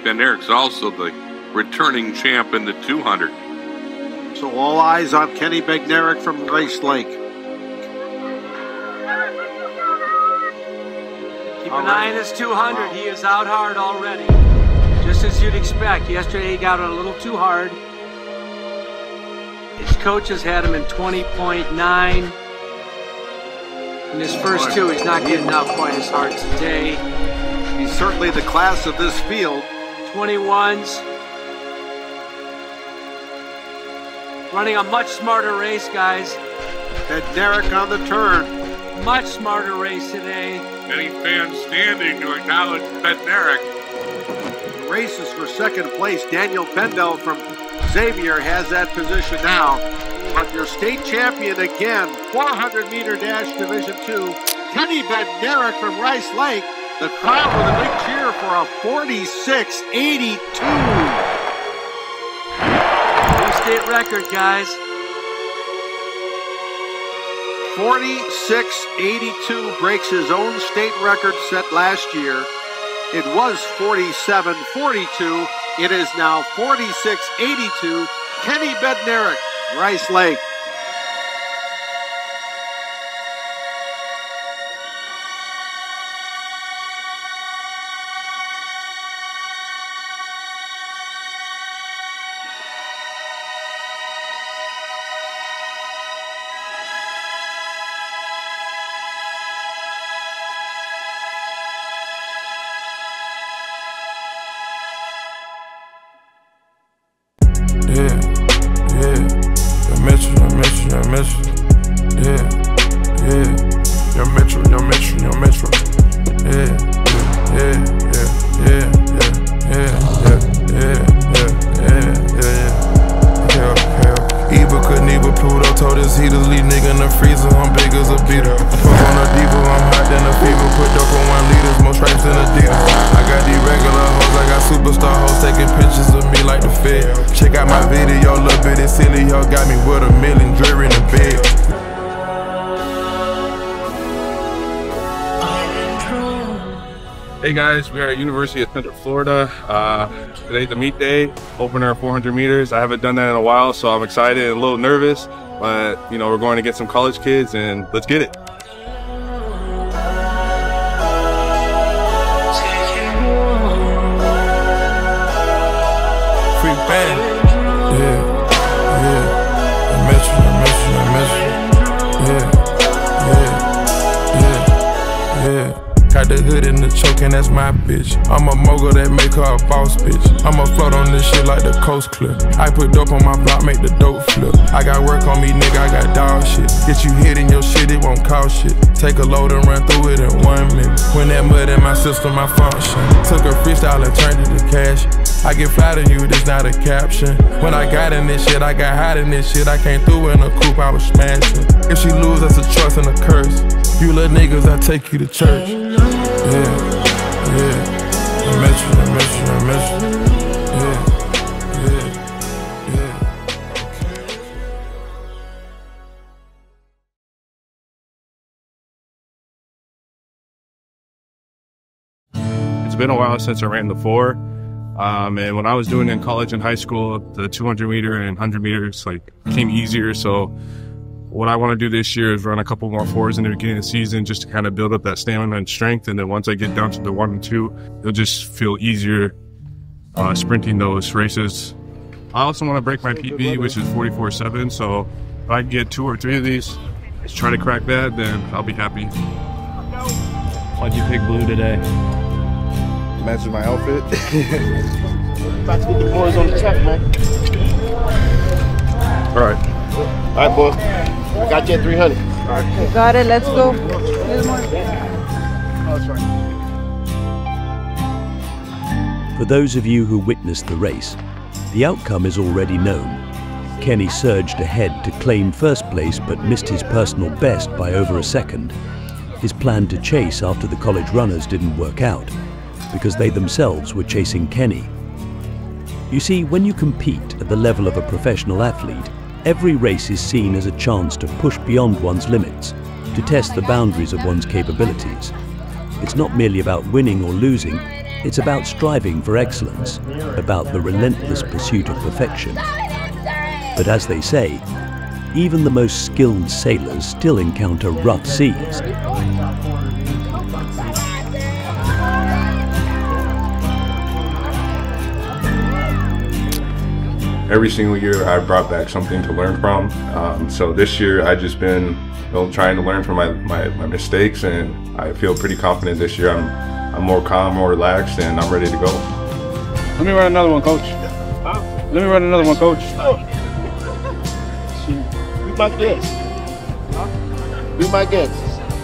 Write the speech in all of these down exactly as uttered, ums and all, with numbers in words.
Bednarek's also the returning champ in the two hundred. So all eyes on Kenny Bednarek from Rice Lake. Keep an eye on this two hundred. Wow. He is out hard already. Just as you'd expect. Yesterday he got it a little too hard. His coaches had him in twenty point nine. In his first two, he's not getting out quite as hard today. He's certainly the class of this field. twenty-ones. Running a much smarter race, guys. Bednarek on the turn. Much smarter race today. Many fans standing to acknowledge Bednarek. The race is for second place. Daniel Pendel from Xavier has that position now. But your state champion again, four hundred meter dash Division two, Kenny Bednarek from Rice Lake. The crowd with a big cheer for a forty-six eighty-two. New state record, guys. forty-six eighty-two breaks his own state record set last year. It was forty-seven forty-two. It is now forty-six eighty-two. Kenny Bednarek, Rice Lake. Yeah, yeah, your metro, your metro, your metro. Yeah, yeah, your metro, your metro, your metro. Yeah, yeah, yeah, yeah, yeah, yeah, yeah, yeah, yeah, yeah, yeah. Hell, hell. Eva couldn't even Pluto told us he to leave nigga in the freezer. I'm big as a beater. Fuck on a diva, I'm hot than a fever. Put dope on one liters, more stripes than Adidas. I got these regular hoes, I got superstar hoes taking pictures of me like the Fed. Check out my video, little bit of silly, yo, got me with a million jury in the bed. Hey guys, we are at University of Central Florida. Uh, today's the meet day, opener four hundred meters. I haven't done that in a while, so I'm excited and a little nervous. But you know, we're going to get some college kids, and let's get it. Free band. Yeah, yeah. I met you, I met you, I met you. Yeah, yeah, yeah, yeah. Got the hood in the choke and that's my bitch. I'm a mogul that make her a boss bitch. I'ma float on this shit like the coast clip. I put dope on my block, make the dope flip. I got work on me, nigga, I got dog shit. Get you hit in your shit, it won't cost shit. Take a load and run through it in one minute. When that mud in my system, I function. Took a freestyle and turned it to cash. I get flat on you, this not a caption. When I got in this shit, I got hot in this shit. I came through in a coupe, I was smashing. If she lose, that's a trust and a curse. You little niggas, I take you to church. Yeah, yeah, I met you, I met you, I met you. Yeah, yeah, yeah. It's been a while since I ran the four. Um, and when I was doing it in college and high school, the two hundred meter and one hundred meters like became easier. So what I want to do this year is run a couple more fours in the beginning of the season just to kind of build up that stamina and strength. And then once I get down to the one and two, it'll just feel easier uh, sprinting those races. I also want to break my P B, which is forty-four seven. So if I can get two or three of these, try to crack that, then I'll be happy. Why'd you pick blue today? Matches my outfit. About to get the boys on the track, man. All right. All right, boy. I got you at three hundred. All right. You got it. Let's go. For those of you who witnessed the race, the outcome is already known. Kenny surged ahead to claim first place but missed his personal best by over a second. His plan to chase after the college runners didn't work out, because they themselves were chasing Kenny. You see, when you compete at the level of a professional athlete, every race is seen as a chance to push beyond one's limits, to test the boundaries of one's capabilities. It's not merely about winning or losing, It's about striving for excellence, about the relentless pursuit of perfection. But as they say, even the most skilled sailors still encounter rough seas. Every single year I brought back something to learn from. Um, so this year I just been you know, trying to learn from my, my, my mistakes, and I feel pretty confident this year. I'm, I'm more calm, more relaxed, and I'm ready to go. Let me run another one, coach. Let me run another one, coach. Be my guest. Be my guest.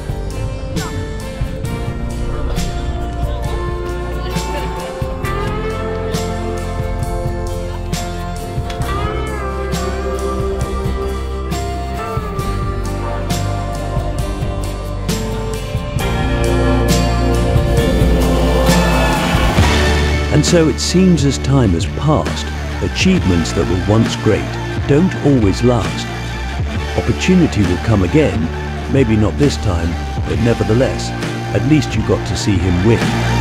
And so it seems as time has passed, achievements that were once great don't always last. Opportunity will come again, maybe not this time, but nevertheless, at least you got to see him win.